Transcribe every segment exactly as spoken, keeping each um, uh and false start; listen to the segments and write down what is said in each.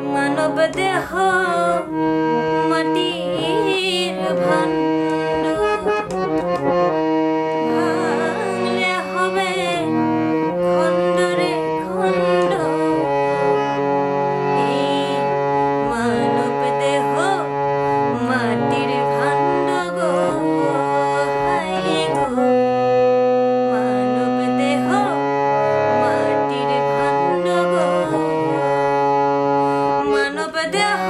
মানব দেহ মাটির ভাণ্ড, ভাঙলে হবে খণ্ড রে খণ্ড। এই মানব দেহ মাটির ভাণ্ড গো, হায় গো মানব দেহ মাটির ভাণ্ড গো। মানব দেহ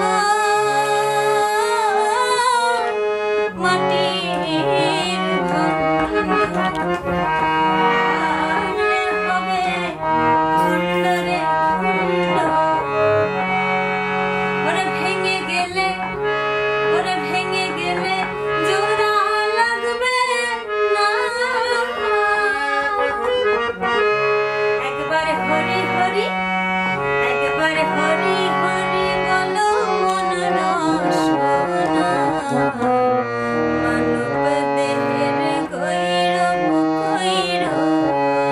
মাটির ভাণ্ড, ভাঙলে হবে খণ্ড রে খণ্ড। ওরে ভেঙে গেলে, ওরে ভেঙে গেলে জোড়া লাগবে না। একবারে হরি হরি, একবারে হরি হরি বলো মন রসনা। মানব দেহের গৈরব গৈরব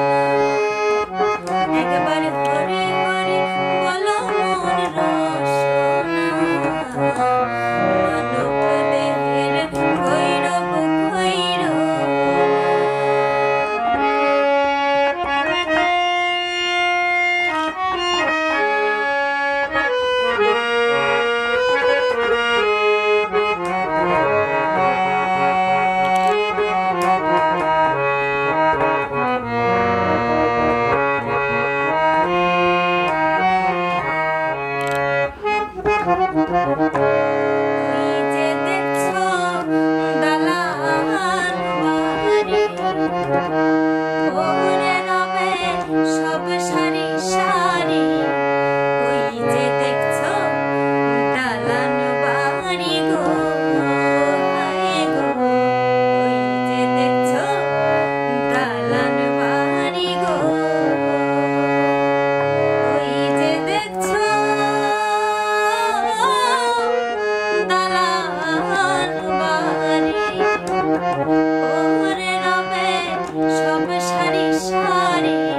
না। একবারে হরি হরি বলো মন রসনা। মানব দেহের গৈরব গৈরব ওই যে দেখছো দালান বাড়ি, ওরে রবে সব সারি সারি। ওই যে দেখছো দালান বাড়ি গো, হায় গো। ওই যে দেখছো দালান বাড়ি গো, ওই যে দেখছো দালান বাড়ি, ওরে রবে সব সারি সারি।